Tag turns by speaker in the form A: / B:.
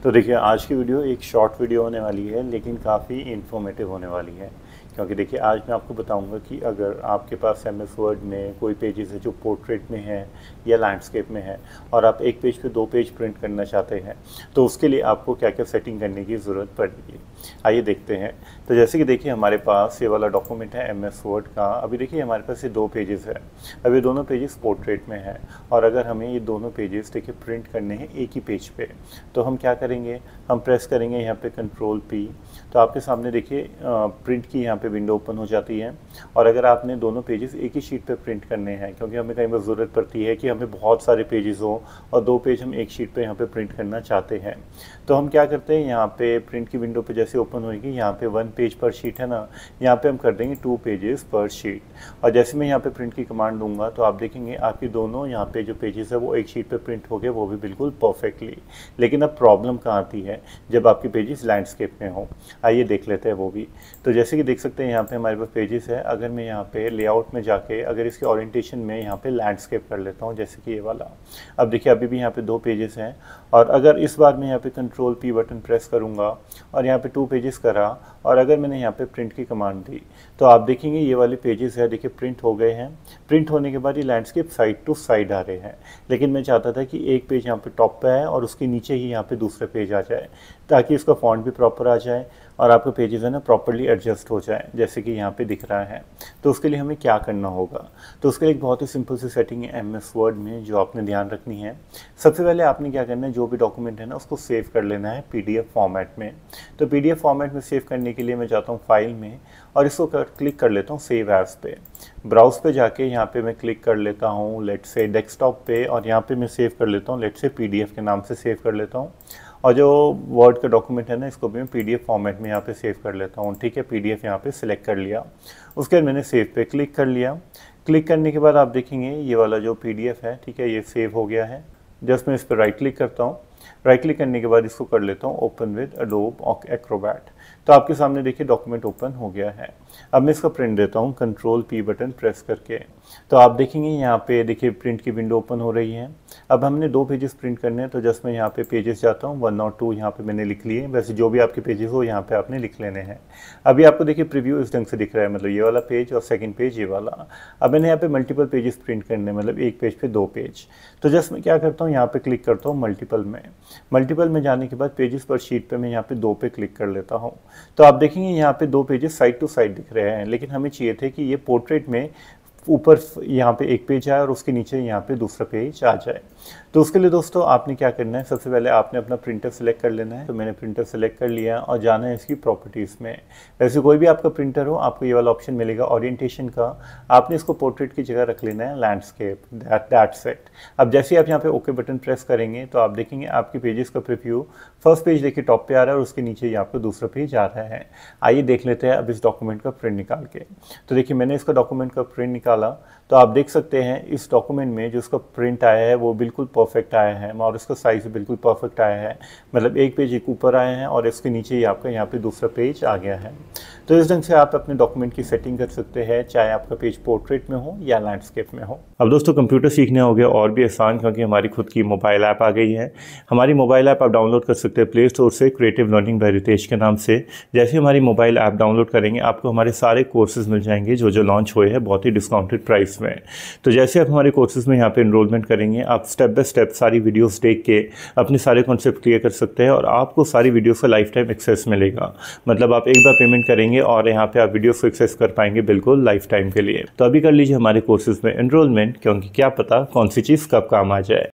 A: तो देखिए आज की वीडियो एक शॉर्ट वीडियो होने वाली है, लेकिन काफ़ी इन्फॉर्मेटिव होने वाली है। क्योंकि देखिए आज मैं आपको बताऊंगा कि अगर आपके पास एमएस वर्ड में कोई पेजेस है जो पोर्ट्रेट में है या लैंडस्केप में है और आप एक पेज पे दो पेज प्रिंट करना चाहते हैं, तो उसके लिए आपको क्या क्या सेटिंग करने की ज़रूरत पड़ेगी। आइए देखते हैं। तो जैसे कि देखिए हमारे पास ये वाला डॉक्यूमेंट है एमएस वर्ड का। अभी देखिए हमारे पास ये दो पेजेस है। अब ये दोनों पेजेस पोर्ट्रेट में है और अगर हमें ये दोनों पेजेस देखिए प्रिंट करने हैं एक ही पेज पे, तो हम क्या करेंगे, हम प्रेस करेंगे यहाँ पे कंट्रोल P। तो आपके सामने देखिए प्रिंट की यहाँ पे विंडो ओपन हो जाती है। और अगर आपने दोनों पेजेस एक ही शीट पे प्रिंट करने हैं, क्योंकि हमें कई बार ज़रूरत पड़ती है कि हमें बहुत सारे पेजेस हो और दो पेज हम एक शीट पे यहाँ पे प्रिंट करना चाहते हैं, तो हम क्या करते हैं, यहाँ पे प्रिंट की विंडो पे जैसे ओपन होगी, यहाँ पे 1 पेज पर शीट है ना, यहाँ पे हम कर देंगे 2 पेजेस पर शीट। और जैसे मैं यहाँ पे प्रिंट की कमांड दूंगा तो आप देखेंगे आपकी दोनों यहाँ पे जो पेजेस है वो एक शीट पे प्रिंट हो गए, वो भी बिल्कुल परफेक्टली। लेकिन अब प्रॉब्लम कहाँ आती है, जब आपके पेजेस लैंडस्केप में हो। आइए देख लेते हैं वो भी। तो जैसे कि देख सकते हैं यहाँ पे हमारे पास पेजेस है। अगर मैं यहाँ पे लेआउट में जाके अगर इसके ओरिएंटेशन में यहाँ पे लैंडस्केप कर लेता हूँ, जैसे कि ये वाला। अब देखिए अभी भी यहाँ पे 2 पेजेस हैं और अगर इस बार मैं यहाँ पे कंट्रोल P बटन प्रेस करूँगा और यहाँ पे 2 पेजेस करा और अगर मैंने यहाँ पे प्रिंट की कमांड दी, तो आप देखेंगे ये वाले पेजेस है देखिए प्रिंट हो गए हैं। प्रिंट होने के बाद ये लैंडस्केप साइड टू साइड आ रहे हैं। लेकिन मैं चाहता था कि एक पेज यहाँ पे टॉप पे है और उसके नीचे ही यहाँ पे दूसरा पेज आ जाए, ताकि इसका फॉन्ट भी प्रॉपर आ जाए और आपके पेजेस है ना प्रॉपर्ली एडजस्ट हो जाए, जैसे कि यहाँ पे दिख रहा है। तो उसके लिए हमें क्या करना होगा, तो उसके लिए एक बहुत ही सिंपल सी सेटिंग है एमएस वर्ड में जो आपने ध्यान रखनी है। सबसे पहले आपने क्या करना है, जो भी डॉक्यूमेंट है ना उसको सेव कर लेना है पीडीएफ फॉर्मेट में। तो पीडीएफ फॉर्मेट में सेव करने के लिए मैं जाता हूँ फाइल में और इसको क्लिक कर लेता हूँ सेव एज पे। ब्राउज पे जाके यहाँ पे मैं क्लिक कर लेता हूँ लेट्स से डेस्कटॉप पे और यहाँ पे मैं सेव कर लेता हूँ लेट्स से पीडीएफ के नाम से सेव कर लेता हूँ। और जो वर्ड का डॉक्यूमेंट है ना इसको भी मैं पीडीएफ फॉर्मेट में यहाँ पे सेव कर लेता हूँ। ठीक है, पीडीएफ यहाँ पे सिलेक्ट कर लिया, उसके बाद मैंने सेव पे क्लिक कर लिया। क्लिक करने के बाद आप देखेंगे ये वाला जो पीडीएफ है, ठीक है, ये सेव हो गया है। जस्ट मैं इस पर राइट क्लिक करता हूँ। राइट क्लिक करने के बाद इसको कर लेता हूँ ओपन विद एडोब एक्रोबैट। तो आपके सामने देखिए डॉक्यूमेंट ओपन हो गया है। अब मैं इसका प्रिंट देता हूँ कंट्रोल P बटन प्रेस करके। तो आप देखेंगे यहाँ पे देखिए प्रिंट की विंडो ओपन हो रही है। अब हमने 2 पेजेस प्रिंट करने हैं, तो जस्ट मैं यहाँ पे पेजेस जाता हूँ 1 और 2 यहाँ पे मैंने लिख लिए। वैसे जो भी आपके पेजेस हो यहाँ पे आपने लिख लेने हैं। अभी आपको देखिए प्रीव्यू इस ढंग से दिख रहा है, मतलब ये वाला पेज और सेकंड पेज ये वाला। अब मैंने यहाँ पे मल्टीपल पेजेस प्रिंट करने, मतलब एक पेज पे 2 पेज। तो जस्ट मैं क्या करता हूँ, यहाँ पे क्लिक करता हूँ मल्टीपल में। मल्टीपल में जाने के बाद पेजेस पर शीट पे मैं यहाँ पे 2 पे क्लिक कर लेता हूँ। तो आप देखेंगे यहाँ पे 2 पेजेस साइड टू साइड दिख रहे हैं, लेकिन हमें चाहिए थे कि ये पोर्ट्रेट में ऊपर यहाँ पे एक पेज आए और उसके नीचे यहाँ पे दूसरा पेज आ जाए। तो उसके लिए दोस्तों आपने क्या करना है, सबसे पहले आपने अपना प्रिंटर सेलेक्ट कर लेना है। तो मैंने प्रिंटर सेलेक्ट कर लिया और जाना है इसकी प्रॉपर्टीज़ में। वैसे कोई भी आपका प्रिंटर हो, आपको ये वाला ऑप्शन मिलेगा ओरिएंटेशन का। आपने इसको पोर्ट्रेट की जगह रख लेना है लैंडस्केप, दैट्स इट। अब जैसे आप यहाँ पे ओके बटन प्रेस करेंगे तो आप देखेंगे आपके पेजेस का प्रीव्यू। फर्स्ट पेज देखिए टॉप पे आ रहा है और उसके नीचे ही आपको दूसरा पेज आ रहा है। आइए देख लेते हैं अब इस डॉक्यूमेंट का प्रिंट निकाल के। तो देखिए मैंने इसका डॉक्यूमेंट का प्रिंट निकाला। तो आप देख सकते हैं इस डॉक्यूमेंट में जो उसका प्रिंट आया है वो बिल्कुल परफेक्ट आया है और उसका साइज़ बिल्कुल परफेक्ट आया है। मतलब एक पेज एक ऊपर आए हैं और इसके नीचे ही आपका यहाँ पे दूसरा पेज आ गया है। तो इस ढंग से आप अपने डॉक्यूमेंट की सेटिंग कर सकते हैं, चाहे आपका पेज पोर्ट्रेट में हो या लैंडस्केप में हो। अब दोस्तों कंप्यूटर सीखने हो गया और भी आसान, क्योंकि हमारी खुद की मोबाइल ऐप आ गई है। हमारी मोबाइल ऐप आप डाउनलोड कर सकते हैं प्ले स्टोर से, क्रिएटिव लर्निंग बाय रितेश के नाम से। जैसे हमारी मोबाइल ऐप डाउनलोड करेंगे आपको हमारे सारे कोर्सेज मिल जाएंगे जो लॉन्च हुए हैं बहुत ही डिस्काउंटेड प्राइस में। तो जैसे आप हमारे कोर्सेज में यहाँ पे इनरोलमेंट करेंगे, आप स्टेप बाय स्टेप सारी वीडियोस देख के अपने सारे कॉन्सेप्ट क्लियर कर सकते हैं और आपको सारी वीडियोस का लाइफ टाइम एक्सेस मिलेगा। मतलब आप एक बार पेमेंट करेंगे और यहाँ पे आप वीडियोस को एक्सेस कर पाएंगे बिल्कुल लाइफ टाइम के लिए। तो अभी कर लीजिए हमारे कोर्सेज में एनरोलमेंट, क्योंकि क्या पता कौन सी चीज़ कब काम आ जाए।